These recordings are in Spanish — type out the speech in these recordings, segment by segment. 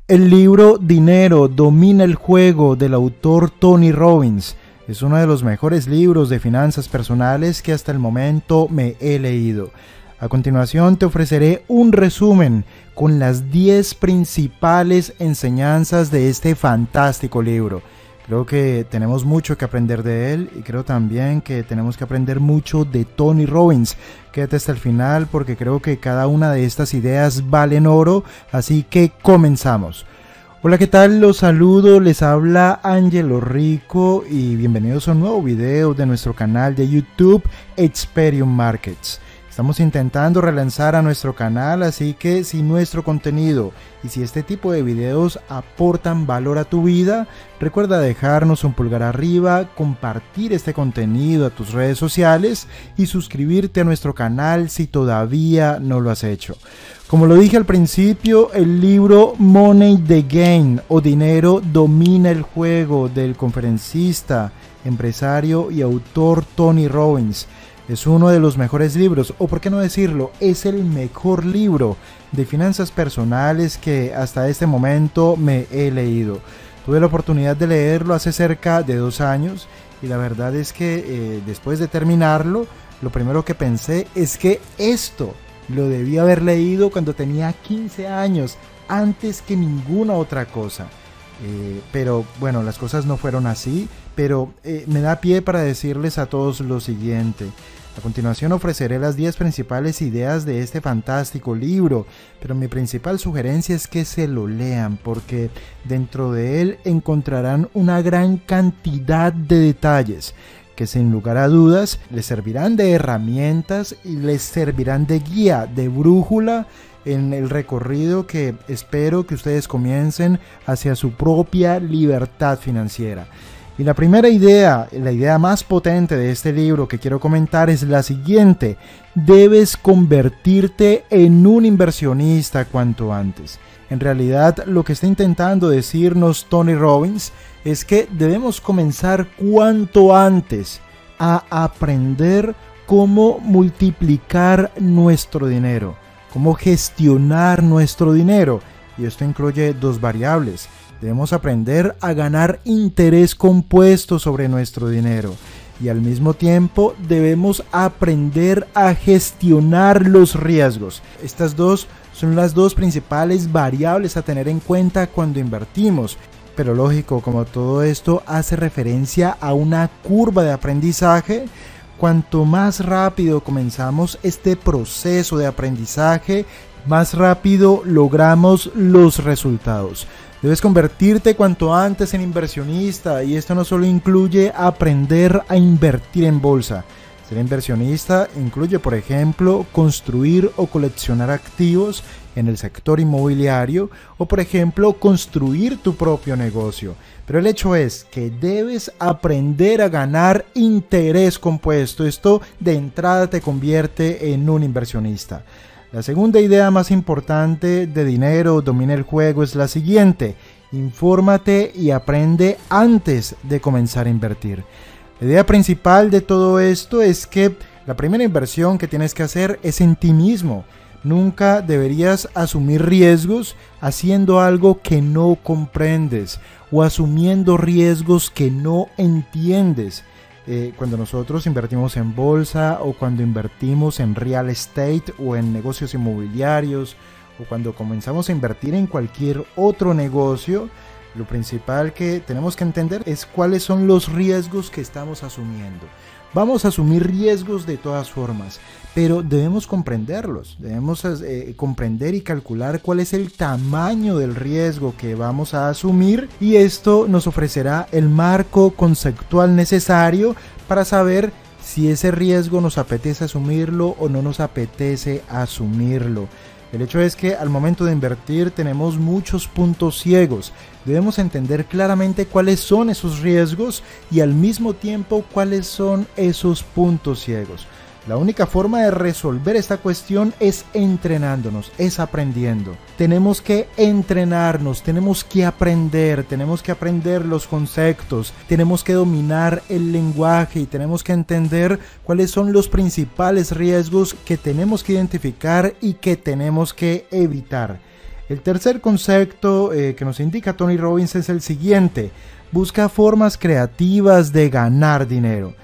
El libro Dinero domina el juego del autor Tony Robbins es uno de los mejores libros de finanzas personales que hasta el momento me he leído. A continuación te ofreceré un resumen con las 10 principales enseñanzas de este fantástico libro. Creo que tenemos mucho que aprender de él y creo también que tenemos que aprender mucho de Tony Robbins. Quédate hasta el final porque creo que cada una de estas ideas valen oro, así que comenzamos. Hola, ¿qué tal? Los saludo, les habla Angelo Rico y bienvenidos a un nuevo video de nuestro canal de YouTube Experium Markets. Estamos intentando relanzar a nuestro canal, así que si nuestro contenido y si este tipo de videos aportan valor a tu vida, recuerda dejarnos un pulgar arriba, compartir este contenido a tus redes sociales y suscribirte a nuestro canal si todavía no lo has hecho. Como lo dije al principio, el libro Money the Game o Dinero domina el juego del conferencista, empresario y autor Tony Robbins es uno de los mejores libros, o por qué no decirlo, es el mejor libro de finanzas personales que hasta este momento me he leído. Tuve la oportunidad de leerlo hace cerca de 2 años y la verdad es que después de terminarlo, lo primero que pensé es que esto lo debía haber leído cuando tenía 15 años, antes que ninguna otra cosa. Pero bueno, las cosas no fueron así, pero me da pie para decirles a todos lo siguiente. A continuación ofreceré las 10 principales ideas de este fantástico libro, pero mi principal sugerencia es que se lo lean porque dentro de él encontrarán una gran cantidad de detalles que sin lugar a dudas les servirán de herramientas y les servirán de guía, de brújula en el recorrido que espero que ustedes comiencen hacia su propia libertad financiera. Y la primera idea, la idea más potente de este libro que quiero comentar es la siguiente: debes convertirte en un inversionista cuanto antes. En realidad, lo que está intentando decirnos Tony Robbins es que debemos comenzar cuanto antes a aprender cómo multiplicar nuestro dinero, cómo gestionar nuestro dinero. Y esto incluye 2 variables. Debemos aprender a ganar interés compuesto sobre nuestro dinero y al mismo tiempo debemos aprender a gestionar los riesgos. Estas dos son las 2 principales variables a tener en cuenta cuando invertimos. Pero lógico, como todo esto hace referencia a una curva de aprendizaje, cuanto más rápido comenzamos este proceso de aprendizaje, más rápido logramos los resultados. Debes convertirte cuanto antes en inversionista y esto no solo incluye aprender a invertir en bolsa. Ser inversionista incluye, por ejemplo, construir o coleccionar activos en el sector inmobiliario o, por ejemplo, construir tu propio negocio. Pero el hecho es que debes aprender a ganar interés compuesto. Esto de entrada te convierte en un inversionista. La segunda idea más importante de Dinero domina el juego es la siguiente: infórmate y aprende antes de comenzar a invertir. La idea principal de todo esto es que la primera inversión que tienes que hacer es en ti mismo. Nunca deberías asumir riesgos haciendo algo que no comprendes o asumiendo riesgos que no entiendes. Cuando nosotros invertimos en bolsa o cuando invertimos en real estate o en negocios inmobiliarios o cuando comenzamos a invertir en cualquier otro negocio, lo principal que tenemos que entender es cuáles son los riesgos que estamos asumiendo. Vamos a asumir riesgos de todas formas, pero debemos comprenderlos, debemos comprender y calcular cuál es el tamaño del riesgo que vamos a asumir y esto nos ofrecerá el marco conceptual necesario para saber si ese riesgo nos apetece asumirlo o no nos apetece asumirlo. El hecho es que al momento de invertir tenemos muchos puntos ciegos. Debemos entender claramente cuáles son esos riesgos y al mismo tiempo cuáles son esos puntos ciegos. La única forma de resolver esta cuestión es entrenándonos, es aprendiendo. Tenemos que entrenarnos, tenemos que aprender los conceptos, tenemos que dominar el lenguaje y tenemos que entender cuáles son los principales riesgos que tenemos que identificar y que tenemos que evitar. El tercer concepto que nos indica Tony Robbins es el siguiente: busca formas creativas de ganar dinero.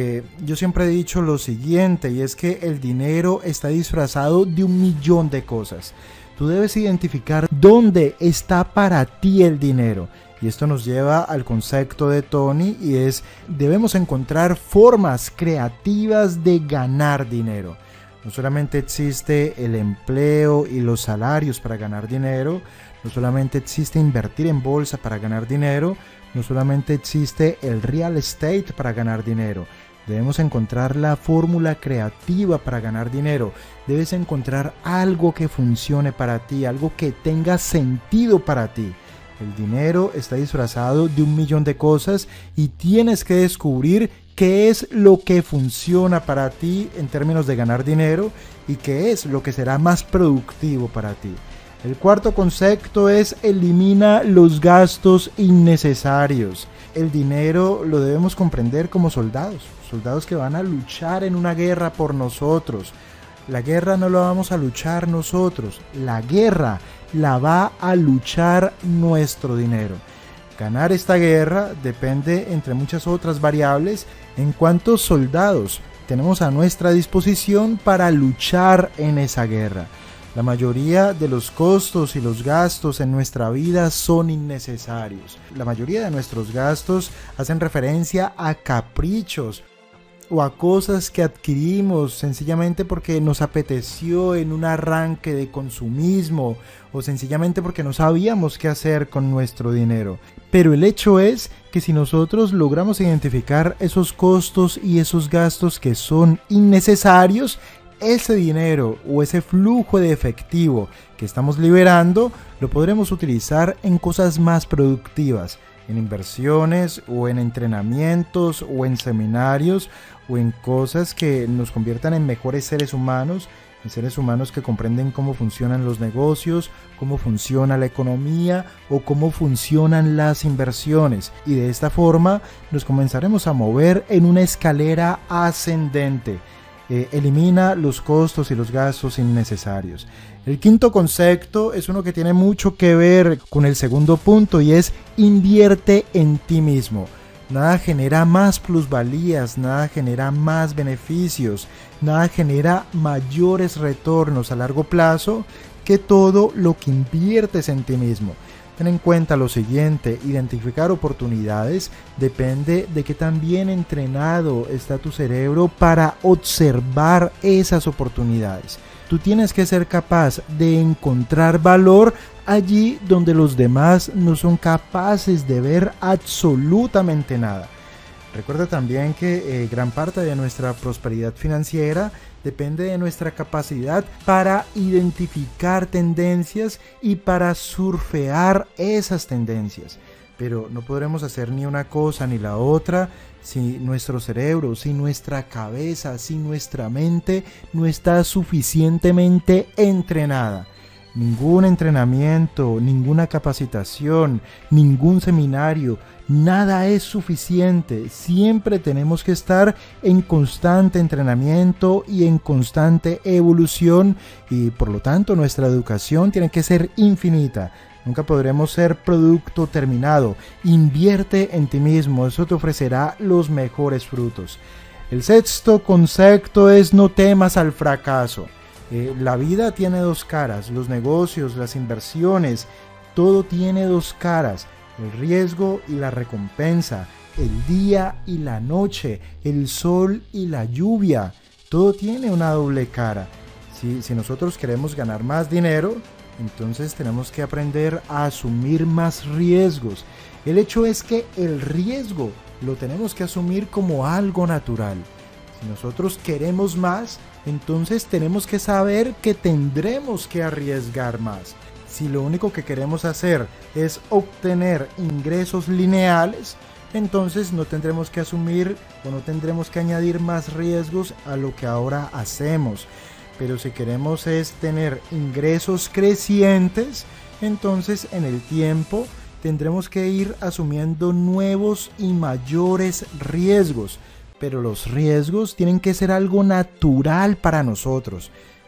Yo siempre he dicho lo siguiente, y es que el dinero está disfrazado de 1.000.000 de cosas. Tú debes identificar dónde está para ti el dinero. Y esto nos lleva al concepto de Tony, y es: debemos encontrar formas creativas de ganar dinero. No solamente existe el empleo y los salarios para ganar dinero, no solamente existe invertir en bolsa para ganar dinero, no solamente existe el real estate para ganar dinero. Debemos encontrar la fórmula creativa para ganar dinero. Debes encontrar algo que funcione para ti, algo que tenga sentido para ti. El dinero está disfrazado de 1.000.000 de cosas y tienes que descubrir qué es lo que funciona para ti en términos de ganar dinero y qué es lo que será más productivo para ti. El cuarto concepto es: elimina los gastos innecesarios. El dinero lo debemos comprender como soldados que van a luchar en una guerra por nosotros. La guerra no la vamos a luchar nosotros, la guerra la va a luchar nuestro dinero. Ganar esta guerra depende, entre muchas otras variables, en cuántos soldados tenemos a nuestra disposición para luchar en esa guerra. La mayoría de los costos y los gastos en nuestra vida son innecesarios. La mayoría de nuestros gastos hacen referencia a caprichos o a cosas que adquirimos sencillamente porque nos apeteció en un arranque de consumismo, o sencillamente porque no sabíamos qué hacer con nuestro dinero. Pero el hecho es que si nosotros logramos identificar esos costos y esos gastos que son innecesarios, ese dinero o ese flujo de efectivo que estamos liberando lo podremos utilizar en cosas más productivas, en inversiones o en entrenamientos o en seminarios o en cosas que nos conviertan en mejores seres humanos, en seres humanos que comprenden cómo funcionan los negocios, cómo funciona la economía o cómo funcionan las inversiones. Y de esta forma nos comenzaremos a mover en una escalera ascendente. Elimina los costos y los gastos innecesarios. El quinto concepto es uno que tiene mucho que ver con el segundo punto, y es: invierte en ti mismo. Nada genera más plusvalías, nada genera más beneficios, nada genera mayores retornos a largo plazo que todo lo que inviertes en ti mismo. Ten en cuenta lo siguiente: identificar oportunidades depende de qué tan bien entrenado está tu cerebro para observar esas oportunidades. Tú tienes que ser capaz de encontrar valor allí donde los demás no son capaces de ver absolutamente nada. Recuerda también que gran parte de nuestra prosperidad financiera depende de nuestra capacidad para identificar tendencias y para surfear esas tendencias. Pero no podremos hacer ni una cosa ni la otra si nuestro cerebro, si nuestra cabeza, si nuestra mente no está suficientemente entrenada. Ningún entrenamiento, ninguna capacitación, ningún seminario, nada es suficiente. Siempre tenemos que estar en constante entrenamiento y en constante evolución, y por lo tanto nuestra educación tiene que ser infinita. Nunca podremos ser producto terminado. Invierte en ti mismo, eso te ofrecerá los mejores frutos. El sexto concepto es: no temas al fracaso. La vida tiene dos caras, los negocios, las inversiones, todo tiene dos caras: el riesgo y la recompensa, el día y la noche, el sol y la lluvia, todo tiene una doble cara. Si nosotros queremos ganar más dinero, entonces tenemos que aprender a asumir más riesgos. El hecho es que el riesgo lo tenemos que asumir como algo natural. Si nosotros queremos más, entonces tenemos que saber que tendremos que arriesgar más. Si lo único que queremos hacer es obtener ingresos lineales, entonces no tendremos que asumir o no tendremos que añadir más riesgos a lo que ahora hacemos. Pero si queremos es tener ingresos crecientes, entonces en el tiempo tendremos que ir asumiendo nuevos y mayores riesgos. Pero los riesgos tienen que ser algo natural para nosotros.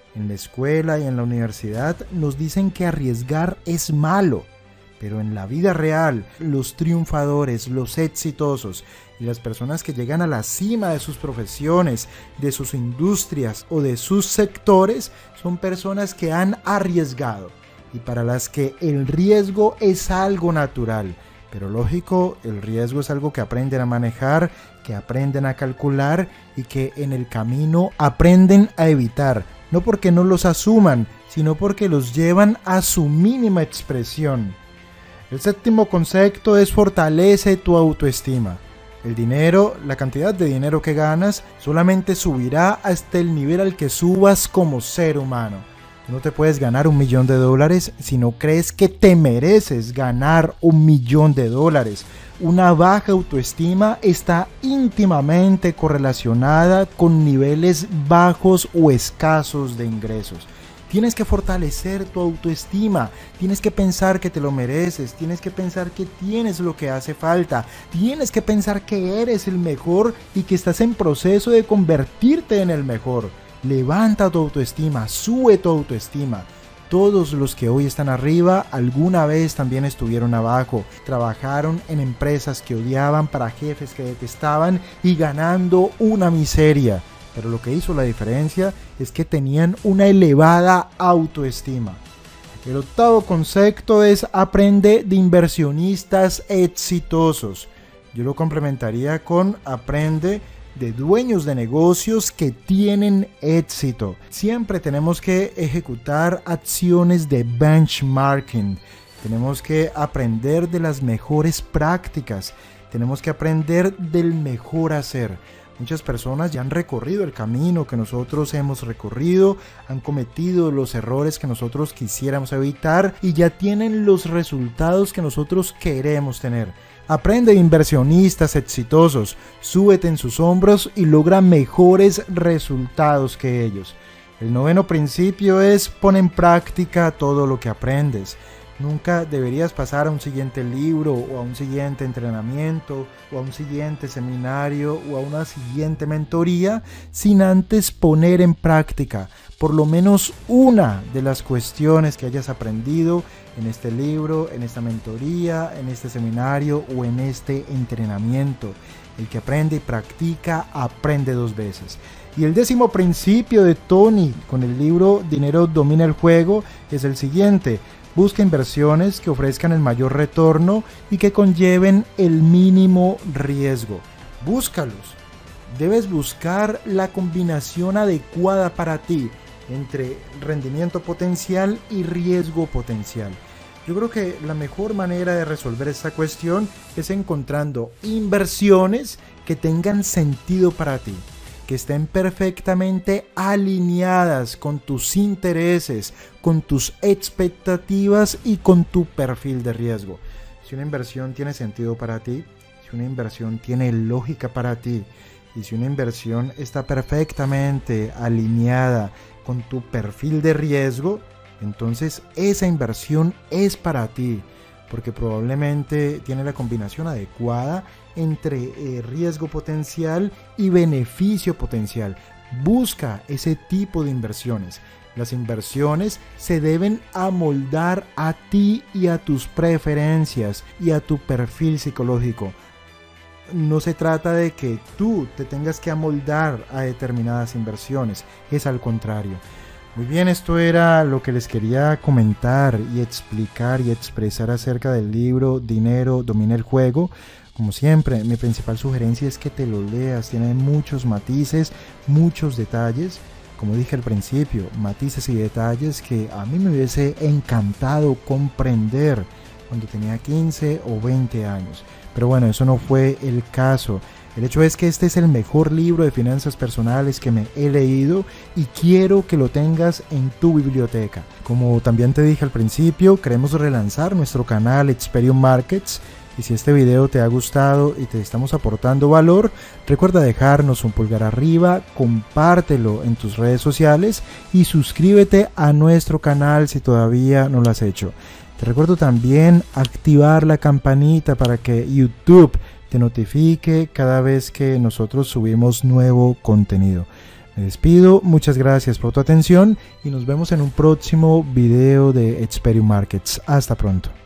En la escuela y en la universidad nos dicen que arriesgar es malo, pero en la vida real, los triunfadores, los exitosos y las personas que llegan a la cima de sus profesiones, de sus industrias o de sus sectores, son personas que han arriesgado y para las que el riesgo es algo natural. Pero lógico, el riesgo es algo que aprenden a manejar, que aprenden a calcular y que en el camino aprenden a evitar. No porque no los asuman, sino porque los llevan a su mínima expresión. El séptimo concepto es fortalece tu autoestima. El dinero, la cantidad de dinero que ganas, solamente subirá hasta el nivel al que subas como ser humano. No te puedes ganar $1.000.000 si no crees que te mereces ganar $1.000.000. Una baja autoestima está íntimamente correlacionada con niveles bajos o escasos de ingresos. Tienes que fortalecer tu autoestima, tienes que pensar que te lo mereces, tienes que pensar que tienes lo que hace falta, tienes que pensar que eres el mejor y que estás en proceso de convertirte en el mejor. Levanta tu autoestima, sube tu autoestima. Todos los que hoy están arriba alguna vez también estuvieron abajo, trabajaron en empresas que odiaban, para jefes que detestaban y ganando una miseria. Pero lo que hizo la diferencia es que tenían una elevada autoestima. El octavo concepto es aprende de inversionistas exitosos. Yo lo complementaría con aprende de dueños de negocios que tienen éxito. Siempre tenemos que ejecutar acciones de benchmarking. Tenemos que aprender de las mejores prácticas. Tenemos que aprender del mejor hacer. Muchas personas ya han recorrido el camino que nosotros hemos recorrido, han cometido los errores que nosotros quisiéramos evitar y ya tienen los resultados que nosotros queremos tener. Aprende de inversionistas exitosos, súbete en sus hombros y logra mejores resultados que ellos. El noveno principio es pon en práctica todo lo que aprendes. Nunca deberías pasar a un siguiente libro o a un siguiente entrenamiento o a un siguiente seminario o a una siguiente mentoría sin antes poner en práctica por lo menos una de las cuestiones que hayas aprendido en este libro, en esta mentoría, en este seminario o en este entrenamiento. El que aprende y practica, aprende 2 veces. Y el 10º principio de Tony con el libro Dinero domina el juego es el siguiente. Busca inversiones que ofrezcan el mayor retorno y que conlleven el mínimo riesgo. Búscalos. Debes buscar la combinación adecuada para ti entre rendimiento potencial y riesgo potencial. Yo creo que la mejor manera de resolver esta cuestión es encontrando inversiones que tengan sentido para ti, que estén perfectamente alineadas con tus intereses, con tus expectativas y con tu perfil de riesgo. Si una inversión tiene sentido para ti, si una inversión tiene lógica para ti y si una inversión está perfectamente alineada con tu perfil de riesgo, entonces esa inversión es para ti, porque probablemente tiene la combinación adecuada entre riesgo potencial y beneficio potencial. Busca ese tipo de inversiones. Las inversiones se deben amoldar a ti y a tus preferencias y a tu perfil psicológico. No se trata de que tú te tengas que amoldar a determinadas inversiones, es al contrario. Muy bien, esto era lo que les quería comentar y explicar y expresar acerca del libro Dinero domina el juego. Como siempre, mi principal sugerencia es que te lo leas, tiene muchos matices, muchos detalles. Como dije al principio, matices y detalles que a mí me hubiese encantado comprender cuando tenía 15 o 20 años. Pero bueno, eso no fue el caso. El hecho es que este es el mejor libro de finanzas personales que me he leído y quiero que lo tengas en tu biblioteca. Como también te dije al principio, queremos relanzar nuestro canal Experium Markets. Y si este video te ha gustado y te estamos aportando valor, recuerda dejarnos un pulgar arriba, compártelo en tus redes sociales y suscríbete a nuestro canal si todavía no lo has hecho. Te recuerdo también activar la campanita para que YouTube te notifique cada vez que nosotros subimos nuevo contenido. Me despido, muchas gracias por tu atención y nos vemos en un próximo video de Experium Markets. Hasta pronto.